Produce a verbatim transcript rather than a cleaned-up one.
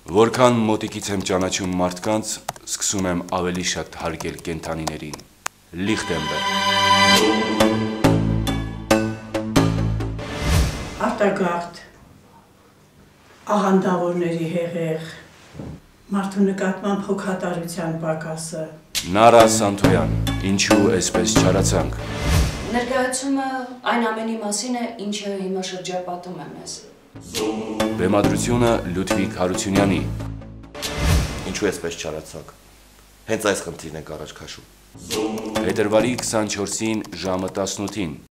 Որքան մոտիկից եմ ճանաչում մարդկանց, սկսում եմ ավելի շատ հարգել կենդանիներին։ Լիխտենբերգ։ Արտագաղթ, աղանդավորների հեղեղ, մարդու նկատմամբ հոգատարության պակասը։ Նարա Սանթոյան, ինչու այսպես չարացանք։ Ներկայացումը այն ամենի մասին է, ինչը հիմա շրջապատում է մեզ։ Բեմադրությունը Լյուդվիգ Հարությունյանի։ Ինչու այսպես չարացանք։ Հենց այս խնդիրն ենք առաջ քաշում։ Փետրվարի քսանչորսին ժամը տասնութին։